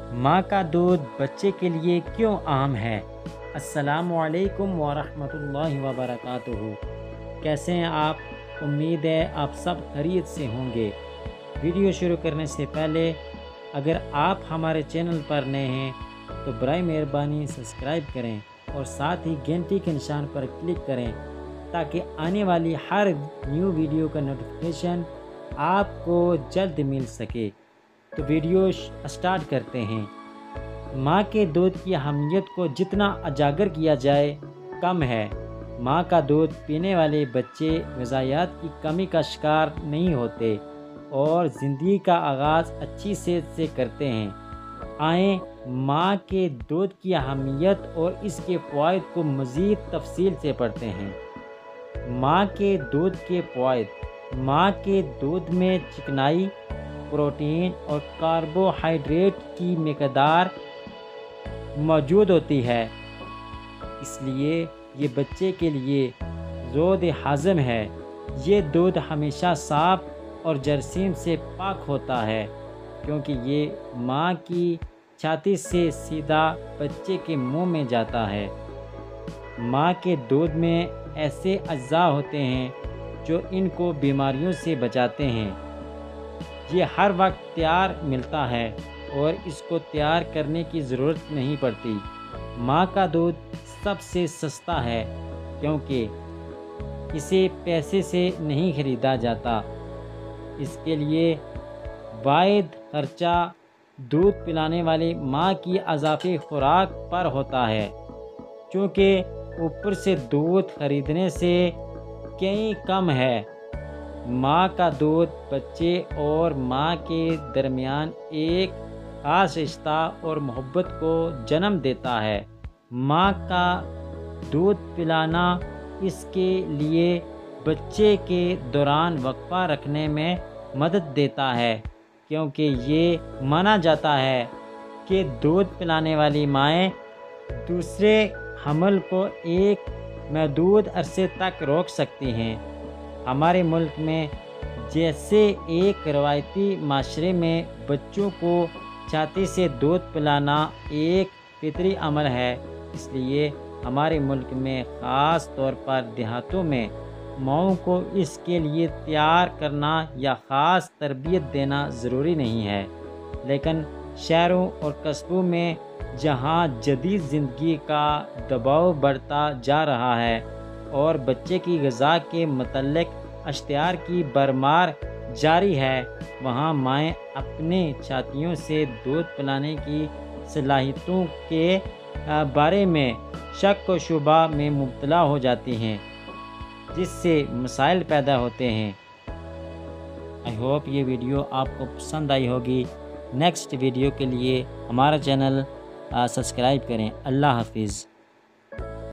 ماں کا دودھ بچے کے لیے کیوں اہم ہے؟ السلام علیکم ورحمۃ اللہ وبرکاتہ۔ کیسے ہیں آپ؟ امید ہے آپ سب خیریت سے ہوں گے۔ ویڈیو شروع کرنے سے پہلے اگر آپ ہمارے چینل پر نئے ہیں تو برائے مہربانی سبسکرائب کریں اور ساتھ ہی گھنٹی کے نشان پر کلک کریں تاکہ آنے والی ہر نیو ویڈیو کا نوٹیفیکیشن آپ کو جلد مل سکے۔ تو ویڈیو اسٹارٹ کرتے ہیں۔ ماں کے دودھ کی اہمیت کو جتنا اجاگر کیا جائے کم ہے۔ ماں کا دودھ پینے والے بچے غذائیت کی کمی کا شکار نہیں ہوتے اور زندگی کا آغاز اچھی صحت سے کرتے ہیں۔ آئیں ماں کے دودھ کی اہمیت اور اس کے فوائد کو مزید تفصیل سے پڑھتے ہیں۔ ماں کے دودھ کے فوائد۔ ماں کے دودھ میں چکنائی، پروٹین اور کاربوہائیڈریٹ کی مقدار موجود ہوتی ہے، اس لیے یہ بچے کے لیے زود ہضم ہے۔ یہ دودھ ہمیشہ صاف اور جراثیم سے پاک ہوتا ہے کیونکہ یہ ماں کی چھاتی سے سیدھا بچے کے منہ میں جاتا ہے۔ ماں کے دودھ میں ایسے اجزاء ہوتے ہیں جو ان کو بیماریوں سے بچاتے ہیں۔ یہ ہر وقت تیار ملتا ہے اور اس کو تیار کرنے کی ضرورت نہیں پڑتی۔ ماں کا دودھ سب سے سستا ہے کیونکہ اسے پیسے سے نہیں خریدا جاتا۔ اس کے لیے واحد خرچہ دودھ پلانے والی ماں کی اضافی خوراک پر ہوتا ہے، چونکہ اوپر سے دودھ خریدنے سے کہیں کم ہے۔ ماں کا دودھ بچے اور ماں کے درمیان ایک خاص رشتہ اور محبت کو جنم دیتا ہے۔ ماں کا دودھ پلانا اس کے لیے بچے کے دوران وقفہ رکھنے میں مدد دیتا ہے کیونکہ یہ مانا جاتا ہے کہ دودھ پلانے والی مائیں دوسرے حمل کو ایک محدود عرصے تک روک سکتی ہیں۔ ہمارے ملک میں جیسے ایک روایتی معاشرے میں بچوں کو چھاتی سے دودھ پلانا ایک فطری عمل ہے، اس لیے ہمارے ملک میں خاص طور پر دیہاتوں میں ماؤں کو اس کے لیے تیار کرنا یا خاص تربیت دینا ضروری نہیں ہے۔ لیکن شہروں اور قصبوں میں جہاں جدید زندگی کا دباؤ بڑھتا جا رہا ہے اور بچے کی غذا کے متعلق اشتہار کی بھرمار جاری ہے، وہاں مائیں اپنے چھاتیوں سے دودھ پلانے کی صلاحیتوں کے بارے میں شک و شبہ میں مبتلا ہو جاتی ہیں، جس سے مسائل پیدا ہوتے ہیں۔ آئی ہوپ یہ ویڈیو آپ کو پسند آئی ہوگی۔ نیکسٹ ویڈیو کے لیے ہمارا چینل سبسکرائب کریں۔ اللہ حافظ۔